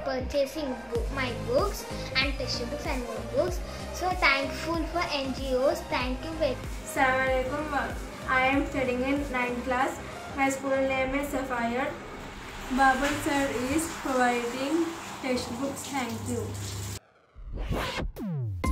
purchasing my books and textbooks and notebooks. So thankful for NGOs. Thank you very much. Assalamualaikum. I am studying in 9th class. My school name is Sapphire. Babul sir is providing textbooks. Thank you.